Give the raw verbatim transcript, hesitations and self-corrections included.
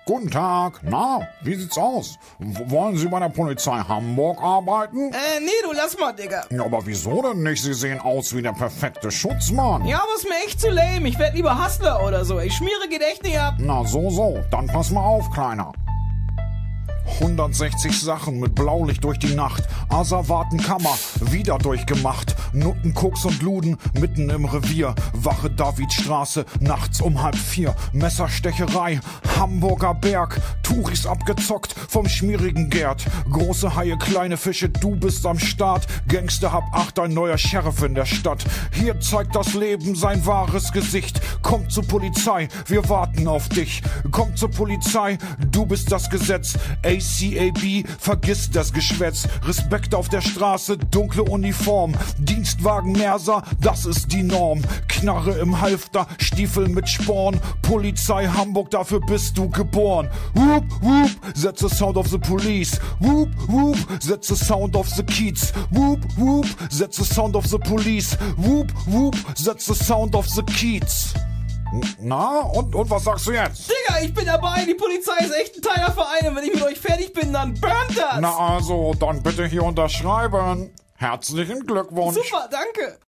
Guten Tag. Na, wie sieht's aus? W- wollen Sie bei der Polizei Hamburg arbeiten? Äh, nee, du lass mal, Digga. Ja, aber wieso denn nicht? Sie sehen aus wie der perfekte Schutzmann. Ja, aber ist mir echt zu lame. Ich werd lieber Hustler oder so. Ich schmiere geht echt nicht ab. Na, so, so. Dann pass mal auf, Kleiner. hundertsechzig Sachen mit Blaulicht durch die Nacht. Asservatenkammer, wieder durchgemacht. Nutten, Koks und Luden, mitten im Revier. Wache Davidstraße, nachts um halb vier. Messerstecherei, Hamburger Berg. Touris abgezockt vom schmierigen Gerd. Große Haie, kleine Fische, du bist am Start. Gangster hab acht, ein neuer Sheriff in der Stadt. Hier zeigt das Leben sein wahres Gesicht. Komm zur Polizei, wir warten auf dich. Komm zur Polizei, du bist das Gesetz. A C A B, vergiss das Geschwätz. Respekt auf der Straße, dunkle Uniform. Dienstwagen Merser, das ist die Norm. Knarre im Halfter, Stiefel mit Sporn. Polizei Hamburg, dafür bist du geboren. Whoop, whoop, that's the sound of the police. Whoop, whoop, that's the sound of the Kiez. Whoop, whoop, that's the sound of the police. Whoop, whoop, that's the sound of the Kiez. Na, und, und was sagst du jetzt? Digga, ich bin dabei. Die Polizei ist echt ein teurer Verein. Und wenn ich mit euch fertig bin, dann burnt das. Na also, dann bitte hier unterschreiben. Herzlichen Glückwunsch. Super, danke.